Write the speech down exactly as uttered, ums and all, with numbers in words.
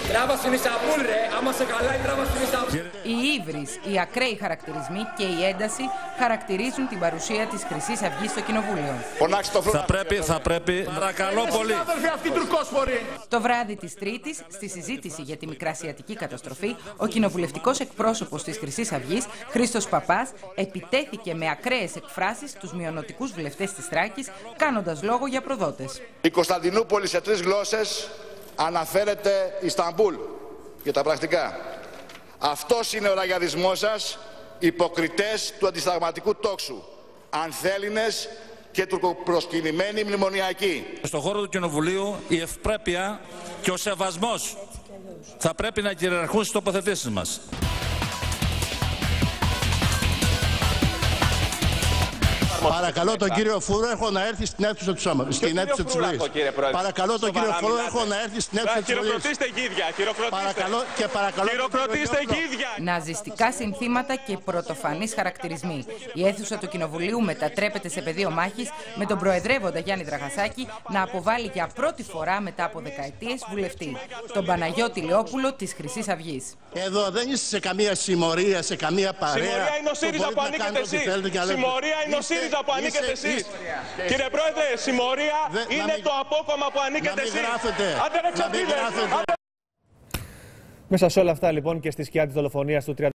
Τράβα στην Ισταμπούλ, ρε. Άμα σε καλά, η τράβα στην Ισταμπούλ. Η ύβρις, οι ακραίοι χαρακτηρισμοί και η ένταση χαρακτηρίζουν την παρουσία της Χρυσής Αυγής στο Κοινοβούλιο. Θα πρέπει, θα πρέπει, παρακαλώ πολύ. Το βράδυ της Τρίτης, στη συζήτηση για τη Μικρασιατική καταστροφή, ο κοινοβουλευτικός εκπρόσωπος της Χρυσής Αυγής, Χρήστος Παπάς, επιτέθηκε με ακραίες εκφράσεις στους μειονοτικούς βουλευτές της Θράκης, κάνοντας λόγο για προδότες. Η Κωνσταντινούπολη σε τρεις γλώσσες αναφέρεται Ισταμπούλ για τα πρακτικά. Αυτός είναι ο ραγιαδισμός σας, υποκριτές του αντισταγματικού τόξου, ανθέληνες και τουρκοπροσκυνημένοι μνημονιακοί. Στον χώρο του Κοινοβουλίου η ευπρέπεια και ο σεβασμός θα πρέπει να κυριαρχούν στις τοποθετήσεις μας. Παρακαλώ τον κύριο Φούρναρχο να έρθει στην αίθουσα του Σώματος. Στην αίθουσα της Βουλής. Παρακαλώ τον κύριο Φούρναρχο να έρθει στην αίθουσα της Βουλής. Χειροκροτήστε γίδια. Παρακαλώ και παρακαλώ. Χειροκροτήστε γίδια. Ναζιστικά συνθήματα και πρωτοφανείς χαρακτηρισμοί. Η αίθουσα του Κοινοβουλίου μετατρέπεται σε πεδίο μάχης, με τον προεδρεύοντα Γιάννη Δραγασάκη να αποβάλει για πρώτη φορά μετά από δεκαετίες βουλευτή, τον Παναγιώτη Λεόπουλο της Χρυσής Αυγής. Εδώ δεν είστε σε καμία συμμορία, σε καμία παρέα. Συμμορία είναι ο ΣΥΡΙΖΑ που ανήκετε εσείς. Συμμορία είναι ο ΣΥΡΙΖΑ που ανήκετε εσείς. Κύριε Πρόεδρε, συμμορία είναι το απόκομμα που ανήκετε εσείς. Άντε ρε ξεφύγετε. Μέσα σε όλα αυτά λοιπόν και στη σκιά της δολοφονίας του